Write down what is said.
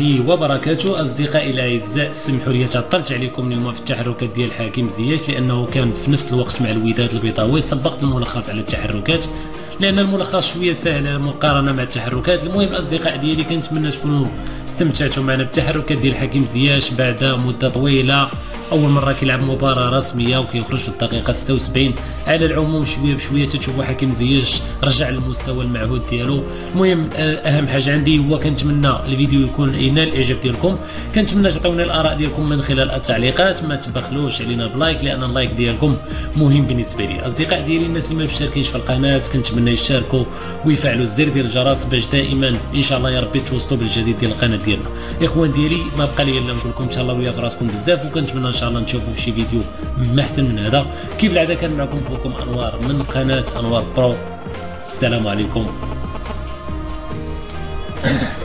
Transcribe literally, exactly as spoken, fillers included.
الله وبركاته. اصدقائي الاعزاء، سمحوا لي تعطلت عليكم اليوم في التحركات ديال حكيم زياش لانه كان في نفس الوقت مع الوداد البيضاوي. سبقت الملخص على التحركات لان الملخص شويه سهل مقارنه مع التحركات. المهم الاصدقاء ديالي كنتمنى تكونوا استمتعتوا معنا بالتحركات ديال حكيم زياش بعد مده طويله. اول مره كيلعب مباراه رسميه وكيخرج في الدقيقه ستة وسبعين. على العموم شويه بشويه تتشوفوا حكيم زياش رجع للمستوى المعهود ديالو. المهم اهم حاجه عندي هو كنتمنى الفيديو يكون ينال الاعجاب ديالكم. كنتمنى تعطيونا الاراء ديالكم من خلال التعليقات، ما تبخلوش علينا بلايك لان اللايك ديالكم مهم بالنسبه لي. اصدقاء ديالي الناس اللي ما مشتركينش في القناه كنتمنى يشتركوا ويفعلوا الزر ديال الجرس باش دائما ان شاء الله يا ربي توصلوا بالجديد ديال القناه ديالنا. اخوان ديالي ما بقى لي الا نقول لكم تهلاو ليا في راسكم بزاف، وكنتمنى ان شاء الله نشوفوا في شي فيديو احسن من هذا. كيف العاده كان معكم اخوكم انوار من قناه انوار برو. السلام عليكم.